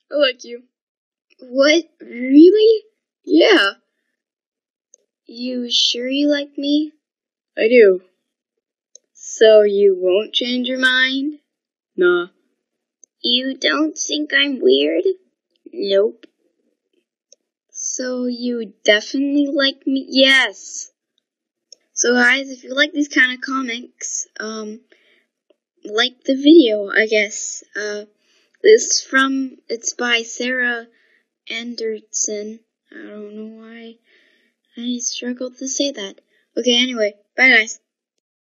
I like you. What? Really? Yeah. You sure you like me? I do. So you won't change your mind? Nah. You don't think I'm weird? Nope. So you definitely like me? Yes. So guys, if you like these kind of comics, like the video, I guess. It's by Sarah Anderson. I don't know why I struggled to say that. Okay, anyway, bye guys.